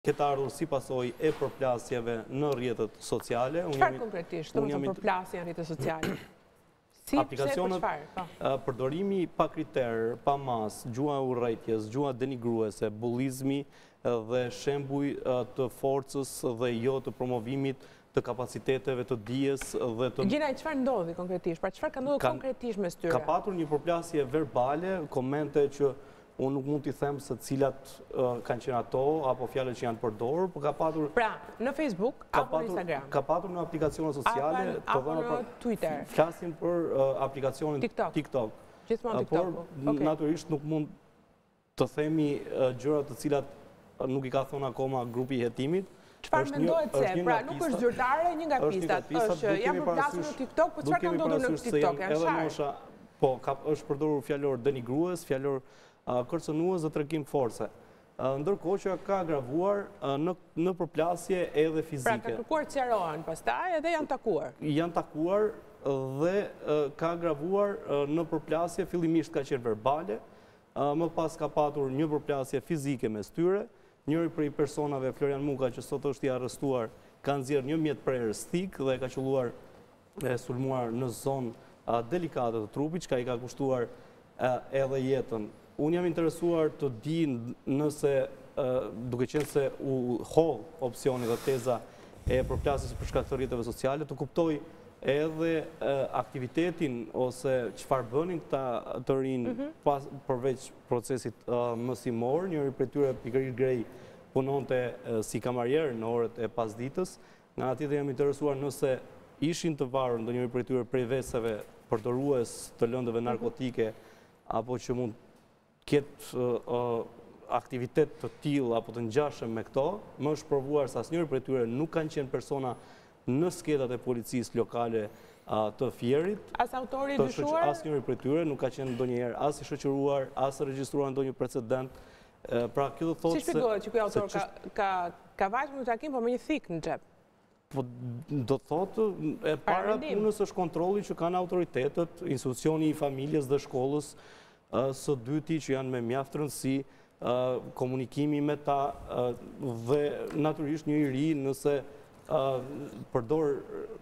Këtë ardhur si pasojë e përplasjeve në rrjetet sociale. Çfarë konkretisht, domethënë përplasje në rrjetet sociale? Si, aplikacionet, përdorimi pa kriter, pa mas, gjua e urrëties, gjua denigruese, bullizmi dhe shembuj të forcës dhe jo të promovimit të kapaciteteve të dijes dhe të... Gjinaj, çfarë ndodhi konkretisht? Pra çfarë ka ndodhur konkretisht mes tyre? Ka patur një përplasje verbale, komente që unë nuk mund t'i them se cilat kanë qenë ato, apo fjalët që janë përdorur, por ka patur... Pra, në Facebook, apo në Instagram? Ka patur në aplikacione sociale... Apo në Twitter? Flasim për aplikacionin TikTok. Gjithmonë TikTok. Por, naturisht nuk mund të themi gjërat të cilat nuk i ka thonë akoma grupi i hetimit. Çfarë mendohet se? Pra, nuk është zyrtare, një nga pistat. Është, jam përplasur në TikTok, po çfarë ka ndodhur në TikTok? Janë sharë? Po, është përdorur fjalor denigrues, fjalor kërcënues dhe tregim force. Ndërkohë që ka agravuar në përplasje edhe fizike. Pra, ka kërkuar të sqarohen pastaj edhe janë takuar? Janë takuar dhe ka agravuar në përplasje, fillimisht ka qenë verbale, më pas ka patur një përplasje fizike mes tyre. Njëri prej personave, Florian Muka, që sot është i arrestuar, ka nxjerrë një mjet prerës thik dhe ka qelluar e sulmuar në zonë delikate të trupit, që ka i ka kushtuar edhe jetën. Unë jam interesuar të di nëse, duke qenë se u holl opsioni dhe teza e përplasjes për shkak të rrjeteve sociale, të kuptoj edhe aktivitetin ose çfarë bënin këta të rinë përveç procesit mësimor. Njëri prej tyre, pikërisht Grej, punonte si kamarier në orët e pasditës. Nga aty dhe jam interesuar nëse ishin të varur ndonjëri prej tyre prej veseve përdorues të lëndëve narkotike, apo që mund ketë aktivitet të tillë apo të ngjashëm me këto. Më është provuar se asnjëri prej tyre nuk kanë qenë persona në skedat e policisë lokale të Fierit. As autori dyshuar? Asnjëri prej tyre nuk ka qenë ndonjëherë as i shoqëruar, as regjistruar ndonjë precedent. Pra, kjo do thotë se... Si shpjegohet që ky autor ka vajtur në takim, po me një thik në xhep? Po do thotë, e para punës është kontrolli që kanë autoritetet, institucioni i familjes dhe shkollës, së dyti që janë me mjaft rëndësi, komunikimi me ta dhe natyrisht një i ri nëse përdor,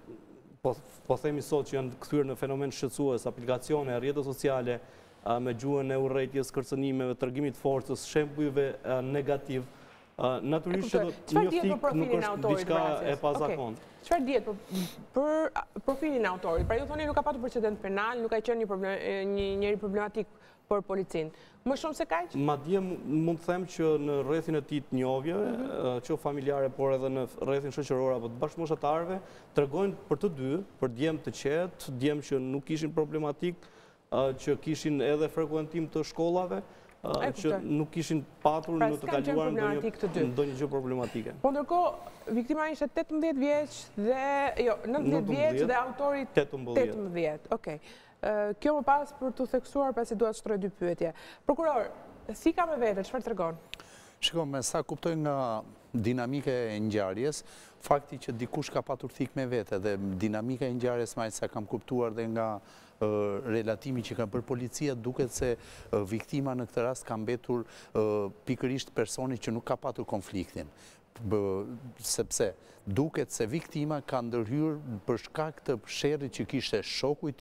po themi sot që janë kthyer në fenomen shqetësues, aplikacione, rrjete sociale, me gjuhën e urrëties, kërcënimeve, tregimit forcës, shembujve negativ. Natyrisht që një thik nuk është diçka e pazakontë. Çfarë dihet për profilin e autorit? Pra ju thoni nuk ka patur precedent penal, nuk ka qenë një njeri problematik për policinë. Më shumë se kaq? Madje mund të them që në rrethin e tij të njohjeve, që familjare, por edhe në rrethin shoqëror apo të bashkëmoshatarëve, tregojnë për të dy, për djem të qetë, djem që nuk ishin problematik, që kishin edhe frekuentim të shkollave, që nuk kishin patur në të kaluar ndonjë gjë problematike. Po ndërkohë, viktima ishte 18 vjeç dhe, jo, 19 vjeç dhe autori 18. Okej. Kjo më pas për të theksuar pasi duhet shtroj dy pyetje. Prokuror, si ka me vete, çfarë tregon? Shiko, me sa kuptoj nga dinamike e ngjarjes, fakti që dikush ka patur thik me vete dhe dinamika e ngjarjes më sa kam kuptuar dhe nga relatimi që ka bërë policia, duket se viktima në këtë rast ka mbetur pikërisht personi që nuk ka patur konfliktin. Sepse duket se viktima ka ndërhyrë për shkak të sherrit që kishte shoku i